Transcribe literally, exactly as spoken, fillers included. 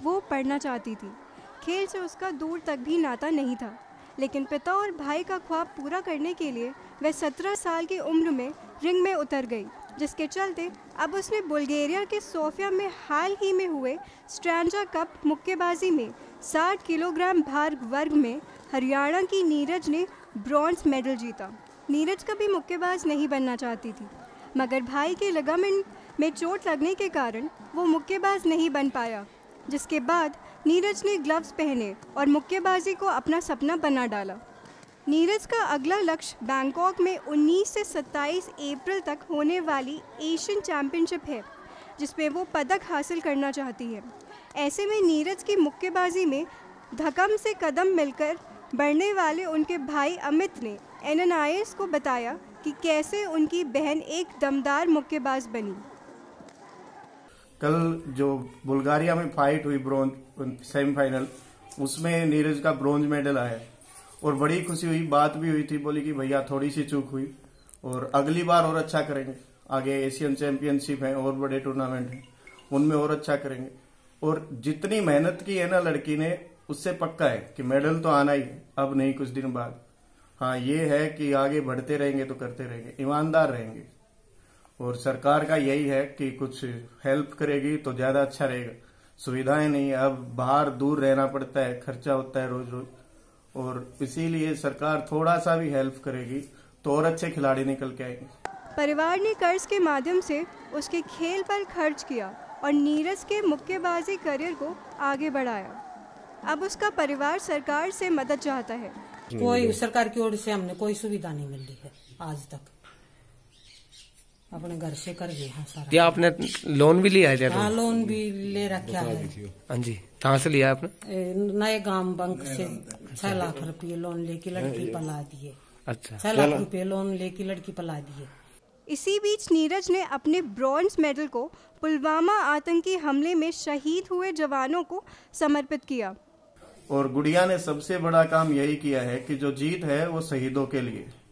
वो पढ़ना चाहती थी। खेल से उसका दूर तक भी नाता नहीं था, लेकिन पिता और भाई का ख्वाब पूरा करने के लिए वह सत्रह साल की उम्र में रिंग में उतर गई, जिसके चलते अब उसने बुल्गारिया के सोफिया में हाल ही में हुए स्ट्रैंजा कप मुक्केबाजी में साठ किलोग्राम भार वर्ग में हरियाणा की नीरज ने ब्रॉन्ज मेडल जीता। नीरज कभी मुक्केबाज नहीं बनना चाहती थी, मगर भाई के लिगामेंट में चोट लगने के कारण वो मुक्केबाज नहीं बन पाया, जिसके बाद नीरज ने ग्लव्स पहने और मुक्केबाजी को अपना सपना बना डाला। नीरज का अगला लक्ष्य बैंकॉक में उन्नीस से सत्ताईस अप्रैल तक होने वाली एशियन चैम्पियनशिप है, जिसमें वो पदक हासिल करना चाहती है। ऐसे में नीरज की मुक्केबाजी में धक्कम से कदम मिलकर बढ़ने वाले उनके भाई अमित ने एन एन आई एस को बताया कि कैसे उनकी बहन एक दमदार मुक्केबाज बनी। कल जो बुल्गारिया में फाइट हुई ब्रोंज सेमीफाइनल, उसमें नीरज का ब्रोंज मेडल आया और बड़ी खुशी हुई। बात भी हुई थी, बोली कि भैया थोड़ी सी चूक हुई और अगली बार और अच्छा करेंगे, आगे एशियन चैंपियनशिप है और बड़े टूर्नामेंट हैं, उनमें और अच्छा करेंगे। और जितनी मेहनत की है ना लड़की ने, उससे पक्का है कि मेडल तो आना ही है, अब नहीं कुछ दिन बाद। हाँ, ये है कि आगे बढ़ते रहेंगे तो करते रहेंगे, ईमानदार रहेंगे। और सरकार का यही है कि कुछ हेल्प करेगी तो ज्यादा अच्छा रहेगा। सुविधाएं नहीं है, अब बाहर दूर रहना पड़ता है, खर्चा होता है रोज रोज, और इसीलिए सरकार थोड़ा सा भी हेल्प करेगी तो और अच्छे खिलाड़ी निकल के आएंगे। परिवार ने कर्ज के माध्यम से उसके खेल पर खर्च किया और नीरज के मुक्केबाजी करियर को आगे बढ़ाया। अब उसका परिवार सरकार से मदद चाहता है। कोई सरकार की ओर से हमने कोई सुविधा नहीं मिली है आज तक, अपने घर से कर गए हैं सारा। क्या आपने लोन भी लिया है? हाँ, लोन भी ले रखा है। हाँ जी, कहाँ से लिया आपने? नए गांव बैंक से छह लाख रुपए लोन लेके लड़की पला दिए। अच्छा, छह लाख रुपए लोन लेके लड़की पला दिए। इसी बीच नीरज ने अपने ब्रॉन्ज मेडल को पुलवामा आतंकी हमले में शहीद हुए जवानों को समर्पित किया। और गुड़िया ने सबसे बड़ा काम यही किया है कि जो जीत है वो शहीदों के लिए।